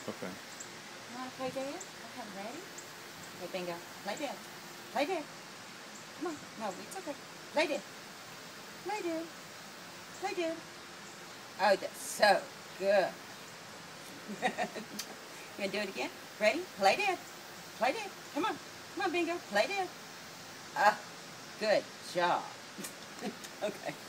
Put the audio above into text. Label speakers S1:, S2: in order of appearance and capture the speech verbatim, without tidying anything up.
S1: Okay.
S2: You want to play dead? Okay, ready? Okay, bingo. Play dead. Play dead. Come on. No, it's okay. Play dead. Play dead. Play dead. Oh, that's so good. You want to do it again? Ready? Play dead. Play dead. Come on. Come on, bingo. Play dead. Ah, good job. Okay.